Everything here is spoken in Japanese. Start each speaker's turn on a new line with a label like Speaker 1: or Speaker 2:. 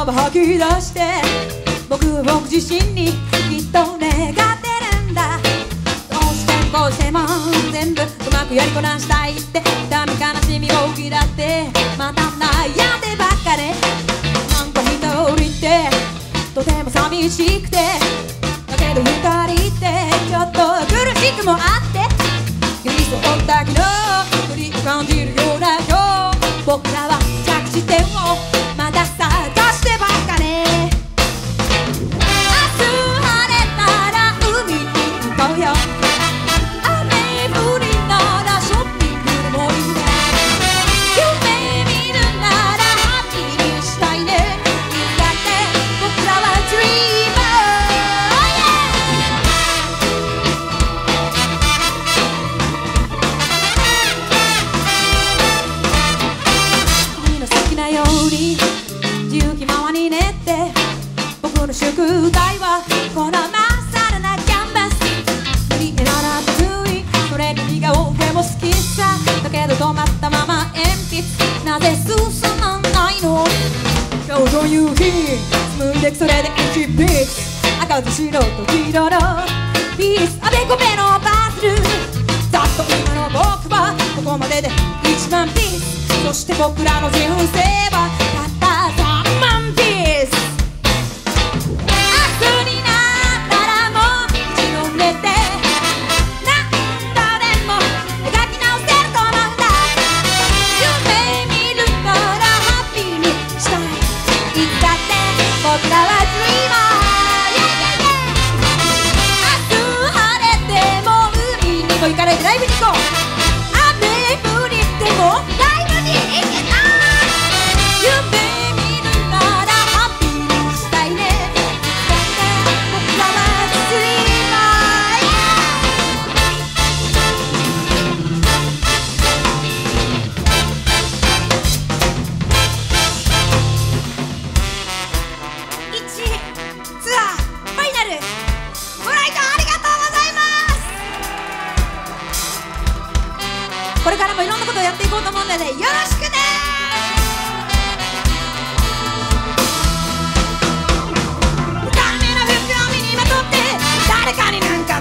Speaker 1: 葉吐き出して僕自身にきっと願ってるんだ。どうしてもこうしても全部うまくやりこなしたいって痛み悲しみを嫌ってまた悩んでばっかで、なんか一人ってとても寂しくて、だけど二人ってちょっと苦しくもあって寄り添った昨日距離を感じるような今日、僕らは着地点をまた探してばっかね。明日晴れたら海に行こうよ、雨降りならショッピングでもいいね、夢見るならハッピーにしたいね。だって僕らはドリーマー、君の好きなように自由気ままに練って僕の宿題はこのまっさらなキャンバス、無理なら得意それに似顔絵も好きさ、だけど止まったまま鉛筆なぜ進まないの。今日という日紡いでくそれで1ピース、赤と白と黄色のピース、あべこべのパズル、ざっと今の僕はここまでで1万ピース、そして僕らの人生はたった3万ピース。明日になったらもう一度寝て何度でも描き直せると思うんだ、夢見るならハッピーにしたい、いつだって僕らはドリーマー、明日晴れても海にも行かないでライブに行こう、雨降りてもライブに行けた、夢見るならハッピーにしたいね、だって僕らはドリーマー。1ツアーファイナルご来場ありがとうございます。これからもいろんなことをやっていこうと思うのでよろしくね。ダメな服を身にまとって誰かになんか